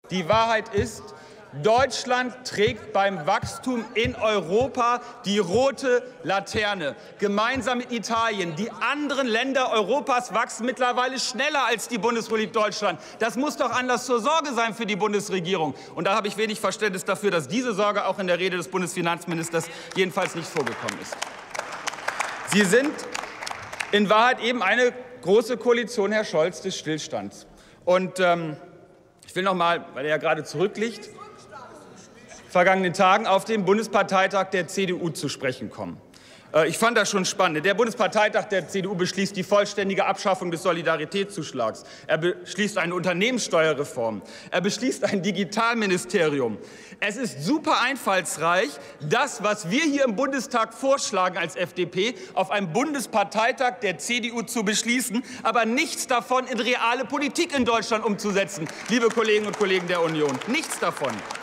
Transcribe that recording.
Die Wahrheit ist, Deutschland trägt beim Wachstum in Europa die rote Laterne, gemeinsam mit Italien. Die anderen Länder Europas wachsen mittlerweile schneller als die Bundesrepublik Deutschland. Das muss doch Anlass zur Sorge sein für die Bundesregierung. Und da habe ich wenig Verständnis dafür, dass diese Sorge auch in der Rede des Bundesfinanzministers jedenfalls nicht vorgekommen ist. Sie sind in Wahrheit eben eine große Koalition, Herr Scholz, des Stillstands. Und ich will noch mal, weil er ja gerade zurückliegt, vergangenen Tagen auf den Bundesparteitag der CDU zu sprechen kommen. Ich fand das schon spannend. Der Bundesparteitag der CDU beschließt die vollständige Abschaffung des Solidaritätszuschlags. Er beschließt eine Unternehmenssteuerreform. Er beschließt ein Digitalministerium. Es ist super einfallsreich, das, was wir hier im Bundestag vorschlagen als FDP, auf einem Bundesparteitag der CDU zu beschließen, aber nichts davon in reale Politik in Deutschland umzusetzen, liebe Kolleginnen und Kollegen der Union. Nichts davon.